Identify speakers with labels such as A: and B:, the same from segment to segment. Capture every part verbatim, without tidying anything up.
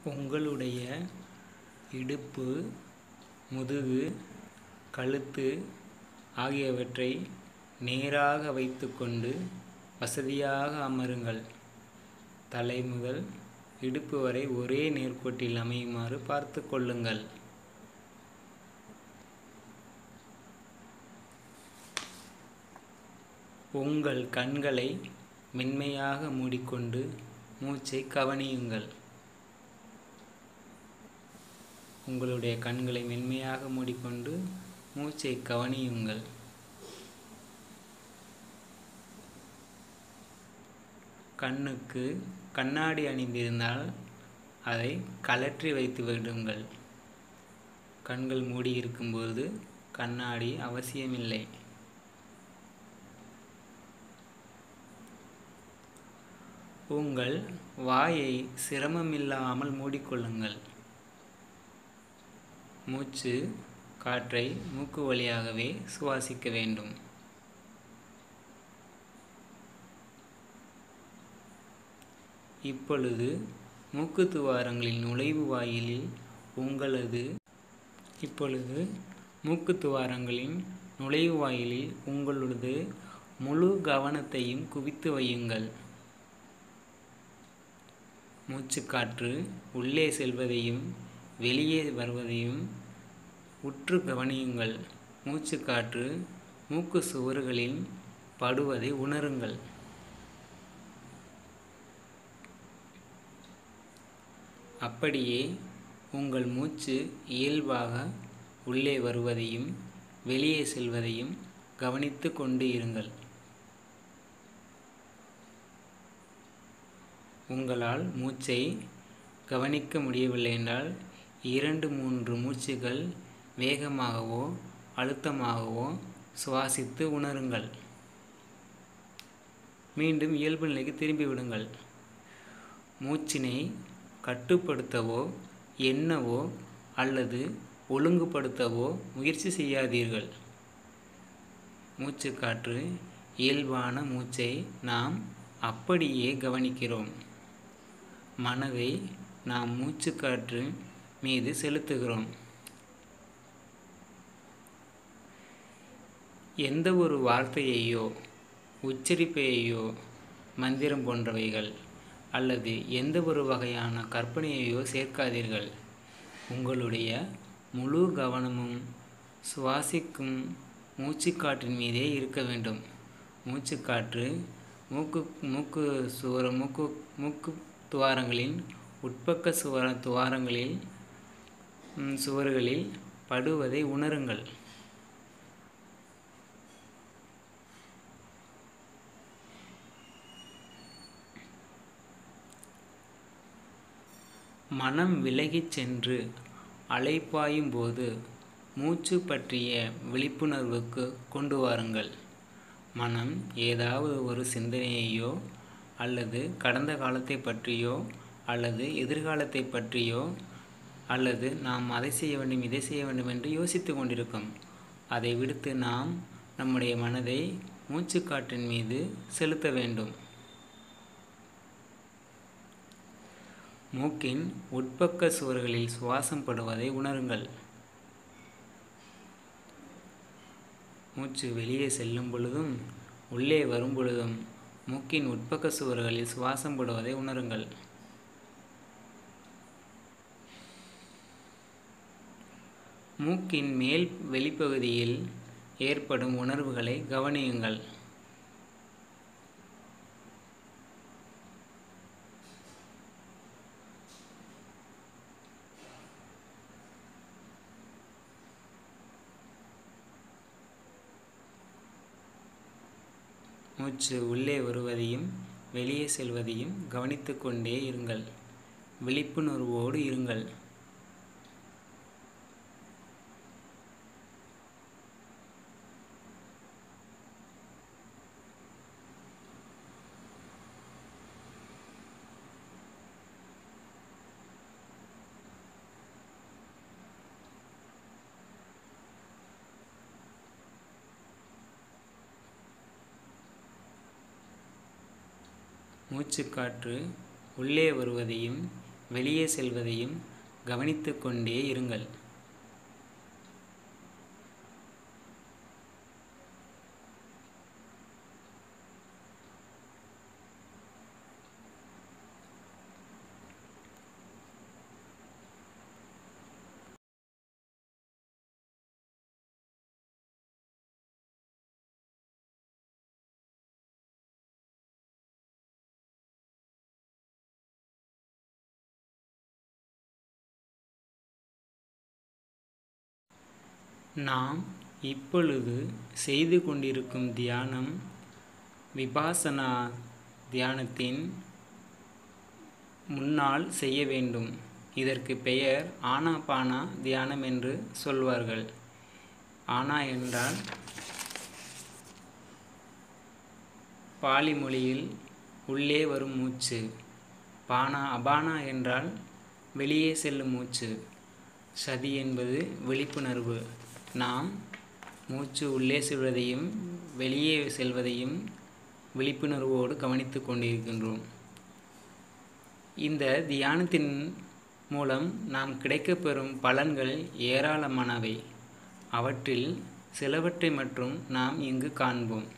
A: உங்களுடைய இடுப்பு, முதுகு, கழுத்து ஆகியவற்றை நேராக வைத்துக்கொண்டு வசதியாக அமருங்கள். தலை முதல் இடுப்பு வரை ஒரே நேர்கோட்டில் அமையுமாறு பார்த்து கொள்ளுங்கள். உங்கள் கண்களை மென்மையாக மூடிக்கொண்டு மூச்சை கவனியுங்கள். உங்களுடைய கண்களை மென்மையாக மூடிக்கொண்டு மூச்சை கவனியுங்கள். கண்ணுக்கு கண்ணாடி அணிந்திருந்தால் அதை கழற்றி வைத்து விடுங்கள். கண்கள் மூடியிருக்கும்போது கண்ணாடி அவசியமில்லை. உங்கள் வாயை சிரமமில்லாமல் மூடிக்கொள்ளுங்கள். மூச்சு காற்றை மூக்கு வழியாகவே சுவாசிக்க வேண்டும். இப்பொழுது மூக்கு துவாரங்களின் நுழைவு வாயிலில் உங்களது இப்பொழுது மூக்கு துவாரங்களின் நுழைவு வாயிலில் உங்களது முழு கவனத்தையும் குவித்து வையுங்கள். மூச்சுக்காற்று உள்ளே செல்வதையும் வெளியே வருவதையும் உற்று கவனியுங்கள். மூச்சுக்காற்று மூக்கு சுவர்களில் படுவதை உணருங்கள். அப்படியே உங்கள் மூச்சு இயல்பாக உள்ளே வருவதையும் வெளியே செல்வதையும் கவனித்து கொண்டு இருங்கள். உங்களால் மூச்சை கவனிக்க முடியவில்லை என்றால் இரண்டு மூன்று மூச்சுகள் வேகமாகவோ அழுத்தமாகவோ சுவாசித்து உணருங்கள். மீண்டும் இயல்பு நிலைக்கு திரும்பிவிடுங்கள். மூச்சினை கட்டுப்படுத்தவோ எண்ணவோ அல்லது ஒழுங்குபடுத்தவோ முயற்சி செய்யாதீர்கள். மூச்சுக்காற்று இயல்பான மூச்சை நாம் அப்படியே கவனிக்கிறோம். மனதை நாம் மூச்சுக்காற்று மீது செலுத்துகிறோம். எந்த ஒரு வார்த்தையையோ உச்சரிப்பையோ மந்திரம் போன்றவைகள் அல்லது எந்த ஒரு வகையான கற்பனையையோ சேர்க்காதீர்கள். உங்களுடைய முழு கவனமும் சுவாசிக்கும் மூச்சுக்காற்றின் மீதே இருக்க வேண்டும். மூச்சுக்காற்று மூக்கு மூக்கு சுவர மூக்கு மூக்கு துவாரங்களின் உட்பக்க சுவர துவாரங்களில் சுவர்களில் படுவதை உணருங்கள். மனம் விலகிச் சென்று அலைப்பாயும் போது மூச்சு பற்றிய விழிப்புணர்வுக்கு கொண்டு வாருங்கள். மனம் ஏதாவது ஒரு சிந்தனையையோ அல்லது கடந்த காலத்தை பற்றியோ அல்லது எதிர்காலத்தை பற்றியோ அல்லது நாம் அதை செய்ய வேண்டும் இதை செய்ய வேண்டும் என்று யோசித்து கொண்டிருக்கும். அதை விடுத்து நாம் நம்முடைய மனதை மூச்சுக்காற்றின் மீது செலுத்த வேண்டும். மூக்கின் உட்பக்க சுவர்களில் சுவாசம் படுவதை உணருங்கள். மூச்சு வெளியே செல்லும் பொழுதும் உள்ளே வரும் பொழுதும் மூக்கின் உட்பக்க சுவர்களில் சுவாசம் படுவதை உணருங்கள். மூக்கின் மேல் வெளிப்பகுதியில் ஏற்படும் உணர்வுகளை கவனியுங்கள். மூச்சு உள்ளே வருவதையும் வெளியே செல்வதையும் கவனித்து கொண்டே இருங்கள். விழிப்புணர்வோடு இருங்கள். மூச்சுக்காற்று உள்ளே வருவதையும் வெளியே செல்வதையும் கவனித்து கொண்டே இருங்கள். நாம் இப்பொழுது செய்து கொண்டிருக்கும் தியானம் விபாசனா தியானத்தின் முன்னால் செய்ய வேண்டும். இதற்கு பெயர் ஆனாபானா தியானம் என்று சொல்வார்கள். ஆனா என்றால் பாலி மொழியில் உள்ளே வரும் மூச்சு. பானா அபானா என்றால் வெளியே செல்லும் மூச்சு. சதி என்பது விழிப்புணர்வு. நாம் மூச்சு உள்ளே செல்வதையும் வெளியே செல்வதையும் விழிப்புணர்வோடு கவனித்து கொண்டிருக்கின்றோம். இந்த தியானத்தின் மூலம் நாம் கிடைக்கப்பெறும் பலன்கள் ஏராளமானவை. அவற்றில் சிலவற்றை மட்டும் நாம் இங்கு காண்போம்.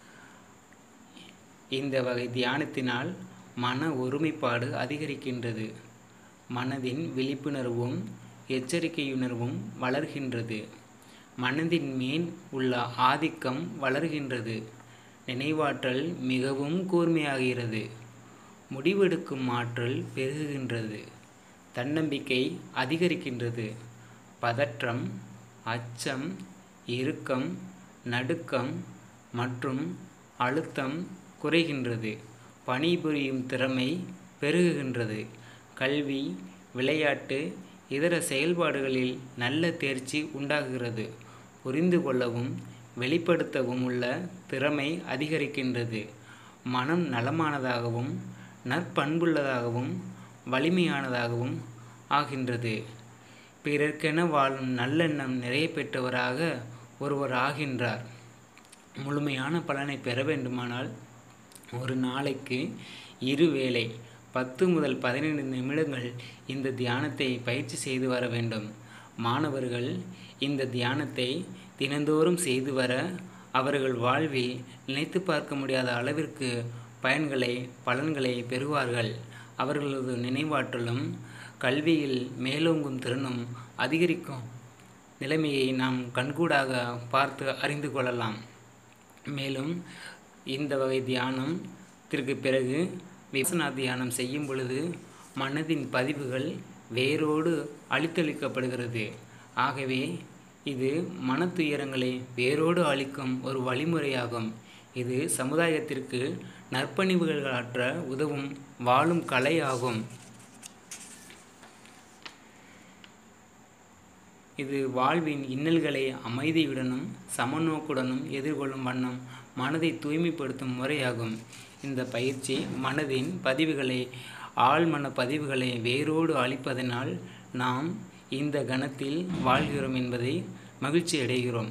A: இந்த வகை தியானத்தினால் மன ஒருமைப்பாடு அதிகரிக்கின்றது. மனதின் விழிப்புணர்வும் எச்சரிக்கையுணர்வும் வளர்கின்றது. மனதின் மேல் உள்ள ஆதிக்கம் வளர்கின்றது. நினைவாற்றல் மிகவும் கூர்மையாகிறது. முடிவெடுக்கும் ஆற்றல் பெருகுகின்றது. தன்னம்பிக்கை அதிகரிக்கின்றது. பதற்றம், அச்சம், இறுக்கம், நடுக்கம் மற்றும் அழுத்தம் குறைகின்றது. பணிபுரியும் திறமை பெருகுகின்றது. கல்வி, விளையாட்டு, இதர செயல்பாடுகளில் நல்ல தேர்ச்சி உண்டாகிறது. புரிந்து கொள்ளவும் வெளிப்படுத்தவும் உள்ள திறமை அதிகரிக்கின்றது. மனம் நலமானதாகவும் நற்பண்புள்ளதாகவும் வலிமையானதாகவும் ஆகின்றது. பிறர்க்கென வாழும் நல்லெண்ணம் நிறைய பெற்றவராக ஒருவர் ஆகின்றார். முழுமையான பலனை பெற வேண்டுமானால் ஒரு நாளைக்கு இருவேளை பத்து முதல் பதினைந்து நிமிடங்கள் இந்த தியானத்தை பயிற்சி செய்து வர வேண்டும். மாணவர்கள் இந்த தியானத்தை தினந்தோறும் செய்து வர அவர்கள் வாழ்வில் நினைத்து பார்க்க முடியாத அளவிற்கு பயன்களை பலன்களை பெறுவார்கள். அவர்களது நினைவாற்றலும் கல்வியில் மேலோங்கும் திறனும் அதிகரிக்கும் நிலைமையை நாம் கண்கூடாக பார்த்து அறிந்து கொள்ளலாம். மேலும் இந்த வகை தியானத்திற்கு பிறகு விபாசனா தியானம் செய்யும் பொழுது மனதின் பதிவுகள் வேரோடு அழித்தொழிக்கப்படுகிறது. ஆகவே இது மன துயரங்களை வேரோடு அழிக்கும் ஒரு வழிமுறையாகும். இது சமுதாயத்திற்கு நற்பணிவுகள் ஆற்ற உதவும் வாழும் கலை ஆகும். இது வாழ்வின் இன்னல்களை அமைதியுடனும் சமநோக்குடனும் எதிர்கொள்ளும் வண்ணம் மனதை தூய்மைப்படுத்தும் முறையாகும். இந்த பயிற்சி மனதின் பதிவுகளை ஆழ்மன பதிவுகளை வேரோடு அழிப்பதனால் நாம் இந்த கணத்தில் வாழ்கிறோம் என்பதை மகிழ்ச்சி அடைகிறோம்.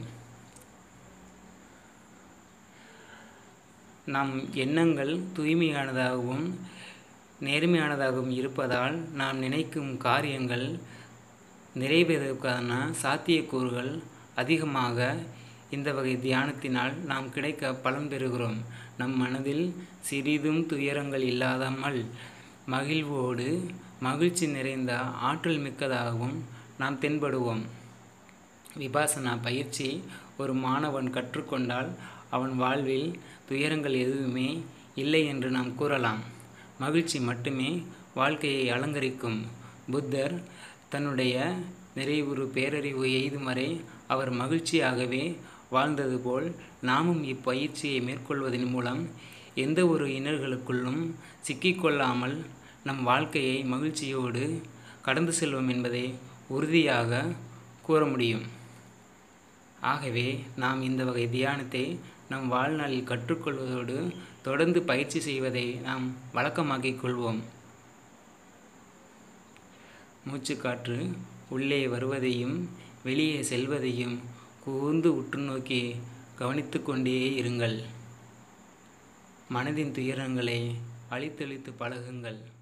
A: நம் எண்ணங்கள் தூய்மையானதாகவும் நேர்மையானதாகவும் இருப்பதால் நாம் நினைக்கும் காரியங்கள் நிறைவேறுவதற்கான சாத்தியக்கூறுகள் அதிகமாக இந்த வகை தியானத்தினால் நாம் கிடைக்க பலன் பெறுகிறோம். நம் மனதில் சிறிதும் துயரங்கள் இல்லாமல் மகிழ்வோடு மகிழ்ச்சி நிறைந்த ஆற்றல் மிக்கதாகவும் நாம் தென்படுவோம். விபாசனா பயிற்சி ஒரு மாணவன் கற்றுக்கொண்டால் அவன் வாழ்வில் துயரங்கள் எதுவுமே இல்லை என்று நாம் கூறலாம். மகிழ்ச்சி மட்டுமே வாழ்க்கையை அலங்கரிக்கும். புத்தர் தன்னுடைய நிறைவுறு பேரறிவு எய்தும் வரை அவர் மகிழ்ச்சியாகவே வாழ்ந்தது போல் நாமும் இப்பயிற்சியை மேற்கொள்வதன் மூலம் எந்த ஒரு இன்னல்களுக்குள்ளும் சிக்கிக்கொள்ளாமல் நம் வாழ்க்கையை மகிழ்ச்சியோடு கடந்து செல்வோம் என்பதை உறுதியாக கூற முடியும். ஆகவே நாம் இந்த வகை தியானத்தை நம் வாழ்நாளில் கற்றுக்கொள்வதோடு தொடர்ந்து பயிற்சி செய்வதை நாம் வழக்கமாக்கிக் கொள்வோம். மூச்சுக்காற்று உள்ளே வருவதையும் வெளியே செல்வதையும் கூர்ந்து உற்று நோக்கி கவனித்து கொண்டே இருங்கள். மனதின் துயரங்களை அழித்தொழித்து பழகுங்கள்.